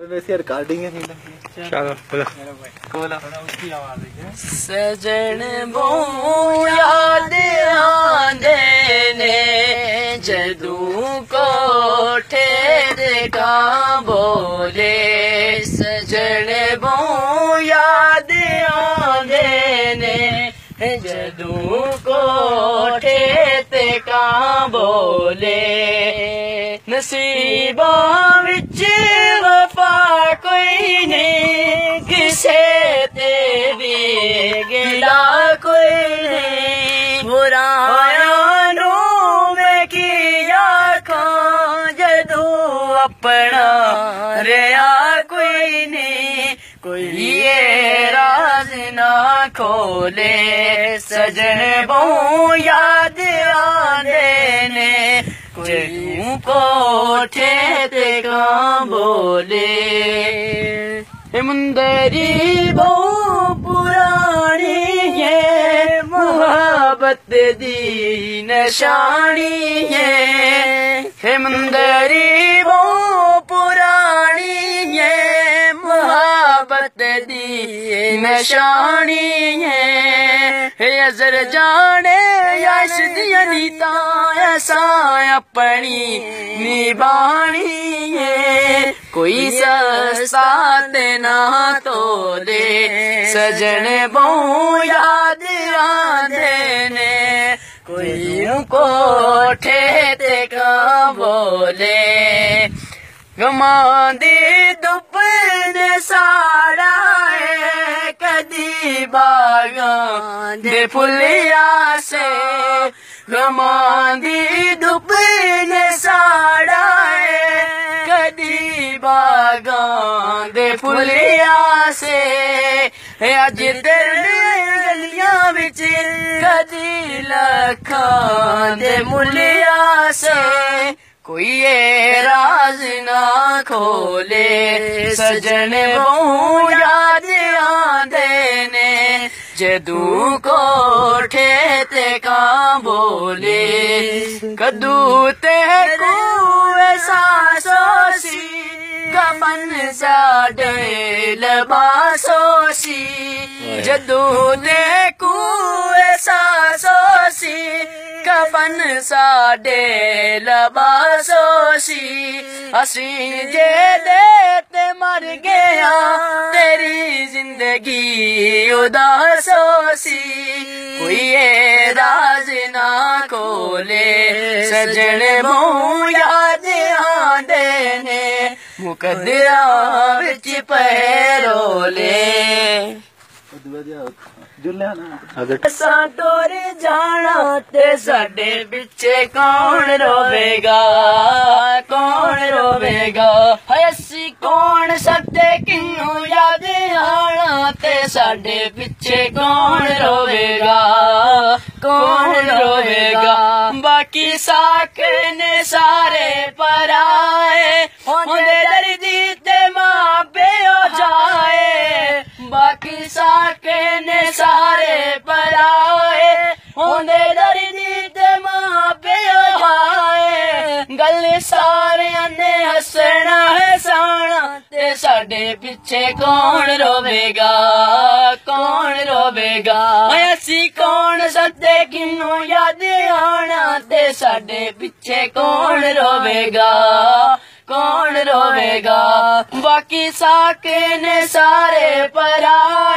वैसे रिकॉर्डिंग है चलो बोलो सजन बो याद आंदे ने जदू कोठे देखा बोले सजन बो याद आंदे ने जदू कोठे ते का बोले नसीबा विच वफा कोई नहीं किसे ते भी गिला कोई नहीं बुराया नो मैं किया खा जदू अपना रहा कोई नहीं कोई ये राज ना खोले सजन बहु याद आंदे ने कोई कोठे ते का बोले मुंदरी बहु पुरानी है मोहब्बत दी निशानी है मुंदरी बहु पुरानी है मोहब्बत दी निशानी है अजर जाने यश दिया नीता ऐसा अपनी निभानी है कोई सस्ता ना तो दे सजन बहु याद आंदे ने कोई कोठे ते का बोले गमांदी धुप ने साड़ा है कदी बागां दे फुलिया से गमांदी धुप ने साड़ा है कदी बागां दे फुलिया से अज तेरे गलियां विच कदी लखां दे मुलिया से कोई ये राज ना खोले सजन बहु याद आंदे ने जदू कोठे ते का बोले कदू ते सासोसी कफन साडे लबासोसी जदू ने सासोसी कफन साडे लबासोसी असी जे देते मर गया तेरी जिंदगी उदासोसी कोई ये राज ना खोले सजन बहु याद आंदे ने मुकद्दरा विच पैरोले असां टोर जाना ते साडे पिछे कौन रोवेगा हाय असी कौन सकते किन्नू याद आना ते साडे पिछे कौन रोवेगा बाकी साक ने सारे पराए होंदे दर्दी ते मां प्यो जाए बाकी साके ने सारे पराए होंदे दर्दी ते मां प्यो जाए गल सारे ने हसना है साना ते साडे पिछे कौन रोवेगा असी कौन सदे किन्नू याद आना ते साडे पिछे कौन रोवेगा बाकी साके ने सारे परा